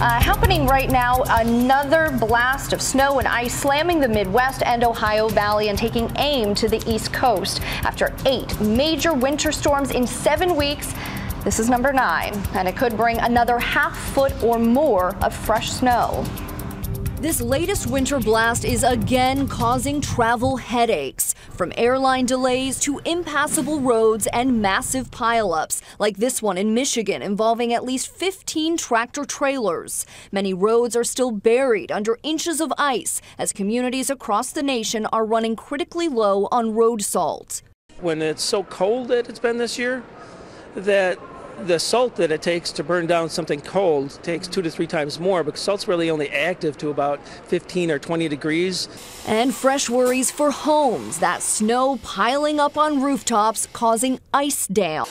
Happening right now, another blast of snow and ice slamming the Midwest and Ohio Valley and taking aim to the East Coast. After 8 major winter storms in 7 weeks, this is number 9, and it could bring another ½ foot or more of fresh snow. This latest winter blast is again causing travel headaches, from airline delays to impassable roads and massive pileups, like this one in Michigan involving at least 15 tractor trailers. Many roads are still buried under inches of ice as communities across the nation are running critically low on road salt. When it's so cold that it's been this year, that the salt that it takes to burn down something cold takes 2 to 3 times more, because salt's really only active to about 15 or 20 degrees. And fresh worries for homes, that snow piling up on rooftops causing ice dam.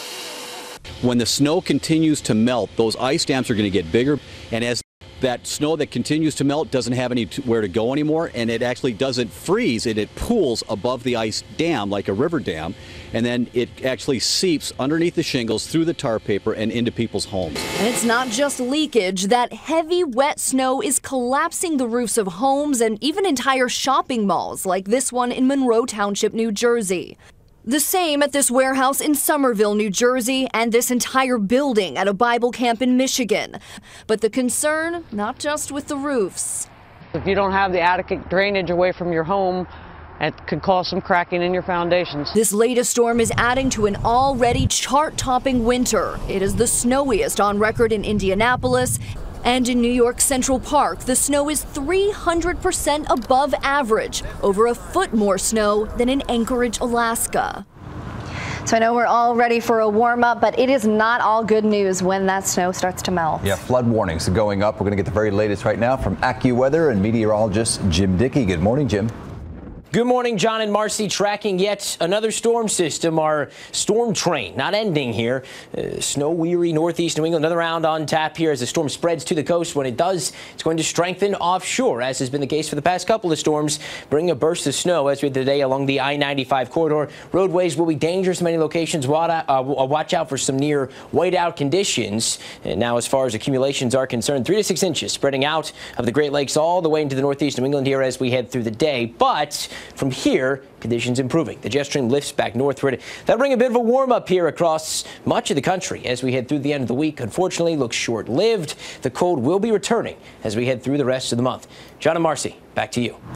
When the snow continues to melt, those ice dams are going to get bigger, and as that snow that continues to melt doesn't have anywhere to go anymore, and it actually doesn't freeze, it pools above the ice dam like a river dam, and then it actually seeps underneath the shingles through the tar paper and into people's homes. And it's not just leakage. That heavy, wet snow is collapsing the roofs of homes and even entire shopping malls, like this one in Monroe Township, New Jersey. The same at this warehouse in Somerville, New Jersey, and this entire building at a Bible camp in Michigan. But the concern, not just with the roofs. If you don't have the adequate drainage away from your home, it could cause some cracking in your foundations. This latest storm is adding to an already chart-topping winter. It is the snowiest on record in Indianapolis. And in New York Central Park, the snow is 300% above average, over a foot more snow than in Anchorage, Alaska. So I know we're all ready for a warm up, but it is not all good news when that snow starts to melt. Yeah, flood warnings are going up. We're going to get the very latest right now from AccuWeather and meteorologist Jim Dickey. Good morning, Jim. Good morning, John and Marcy. Tracking yet another storm system. Our storm train not ending here. Snow-weary northeast New England. Another round on tap here as the storm spreads to the coast. When it does, it's going to strengthen offshore, as has been the case for the past couple of storms, bringing a burst of snow as we did today along the I-95 corridor. Roadways will be dangerous in many locations. Watch out for some near whiteout conditions. And now, as far as accumulations are concerned, 3 to 6 inches spreading out of the Great Lakes all the way into the northeast New England here as we head through the day. But from here, conditions improving. The jet stream lifts back northward. That'll bring a bit of a warm up here across much of the country as we head through the end of the week. Unfortunately, looks short-lived. The cold will be returning as we head through the rest of the month. John and Marcy, back to you.